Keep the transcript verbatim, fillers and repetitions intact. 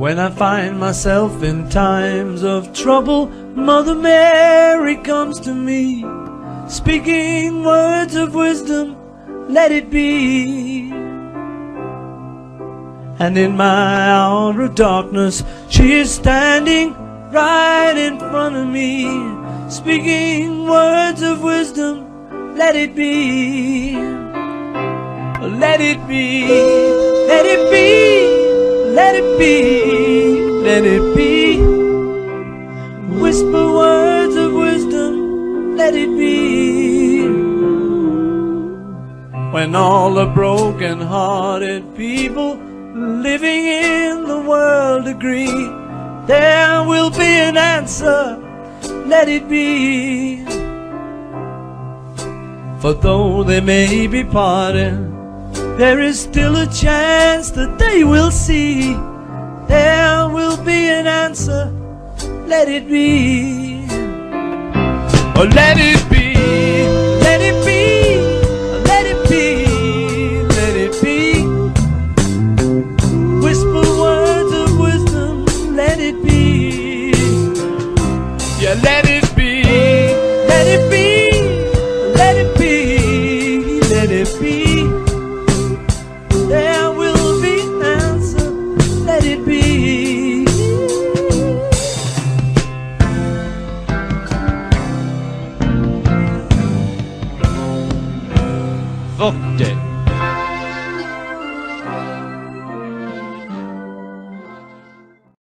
When I find myself in times of trouble, Mother Mary comes to me, speaking words of wisdom, let it be. And in my hour of darkness, she is standing right in front of me, speaking words of wisdom, let it be. Let it be, let it be, let it be, let it be. Whisper words of wisdom, let it be. When all the broken-hearted people living in the world agree, there will be an answer, let it be. For though they may be parted, there is still a chance that they will see. There will be an answer, let it be. Oh, let it be, let it be, let it be, let it be. Whisper words of wisdom, let it be. Yeah, let it be, let it be, let it be, let it be. There will be an answer, let it be. Fuck that.